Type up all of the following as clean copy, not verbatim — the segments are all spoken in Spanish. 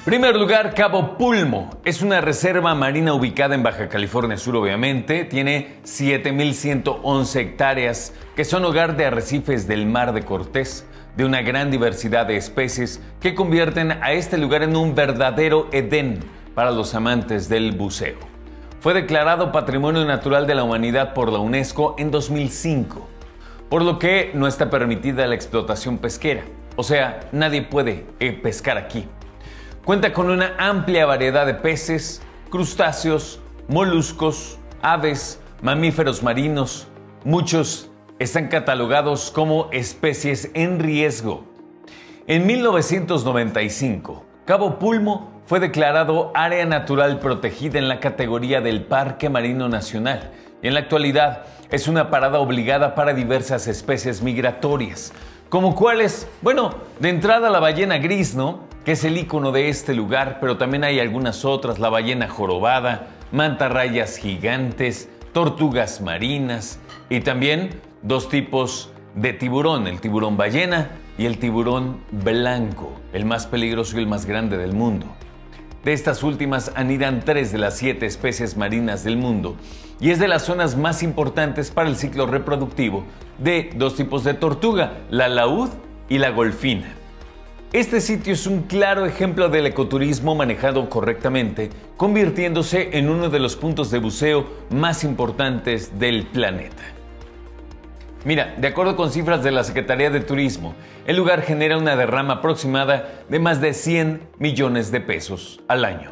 Primer lugar, Cabo Pulmo. Es una reserva marina ubicada en Baja California Sur, obviamente. Tiene 7,111 hectáreas que son hogar de arrecifes del Mar de Cortés, de una gran diversidad de especies que convierten a este lugar en un verdadero Edén para los amantes del buceo. Fue declarado Patrimonio Natural de la Humanidad por la UNESCO en 2005, por lo que no está permitida la explotación pesquera, o sea, nadie puede pescar aquí. Cuenta con una amplia variedad de peces, crustáceos, moluscos, aves, mamíferos marinos. Muchos están catalogados como especies en riesgo. En 1995, Cabo Pulmo fue declarado Área Natural Protegida en la categoría del Parque Marino Nacional y en la actualidad es una parada obligada para diversas especies migratorias. ¿Como cuáles? Bueno, de entrada la ballena gris, ¿no? Que es el ícono de este lugar, pero también hay algunas otras, la ballena jorobada, mantarrayas gigantes, tortugas marinas y también dos tipos de tiburón, el tiburón ballena y el tiburón blanco, el más peligroso y el más grande del mundo. De estas últimas anidan 3 de las 7 especies marinas del mundo y es de las zonas más importantes para el ciclo reproductivo de dos tipos de tortuga, la laúd y la golfina. Este sitio es un claro ejemplo del ecoturismo manejado correctamente, convirtiéndose en uno de los puntos de buceo más importantes del planeta. Mira, de acuerdo con cifras de la Secretaría de Turismo, el lugar genera una derrama aproximada de más de 100 millones de pesos al año.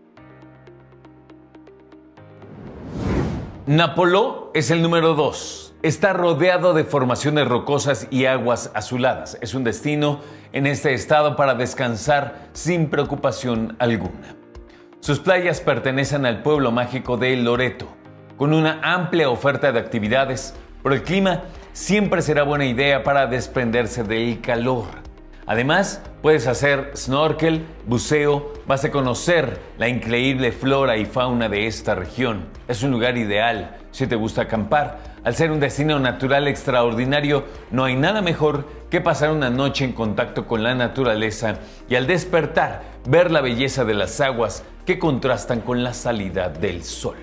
Napoló es el número 2. Está rodeado de formaciones rocosas y aguas azuladas. Es un destino en este estado para descansar sin preocupación alguna. Sus playas pertenecen al pueblo mágico de Loreto, con una amplia oferta de actividades. Por el clima, siempre será buena idea para desprenderse del calor. Además, puedes hacer snorkel, buceo, vas a conocer la increíble flora y fauna de esta región. Es un lugar ideal si te gusta acampar. Al ser un destino natural extraordinario, no hay nada mejor que pasar una noche en contacto con la naturaleza y al despertar, ver la belleza de las aguas que contrastan con la salida del sol.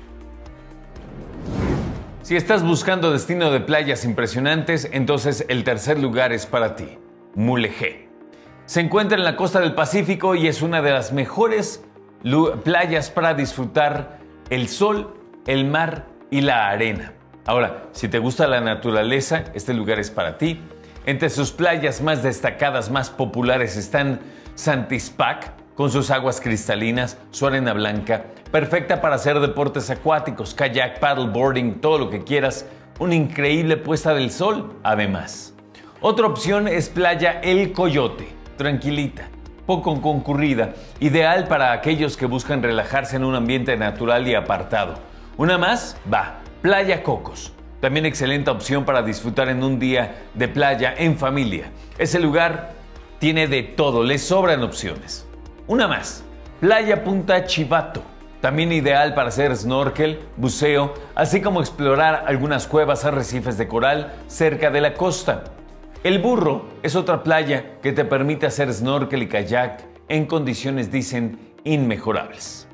Si estás buscando destino de playas impresionantes, entonces el tercer lugar es para ti, Mulegé. Se encuentra en la costa del Pacífico y es una de las mejores playas para disfrutar el sol, el mar y la arena. Ahora, si te gusta la naturaleza, este lugar es para ti. Entre sus playas más destacadas, más populares están Santispac, con sus aguas cristalinas, su arena blanca, perfecta para hacer deportes acuáticos, kayak, paddleboarding, todo lo que quieras. Una increíble puesta del sol, además. Otra opción es Playa El Coyote, tranquilita, poco concurrida, ideal para aquellos que buscan relajarse en un ambiente natural y apartado. Una más, Playa Cocos, también excelente opción para disfrutar en un día de playa en familia. Ese lugar tiene de todo, le sobran opciones. Una más, Playa Punta Chivato, también ideal para hacer snorkel, buceo, así como explorar algunas cuevas, arrecifes de coral cerca de la costa. El Burro es otra playa que te permite hacer snorkel y kayak en condiciones, dicen, inmejorables.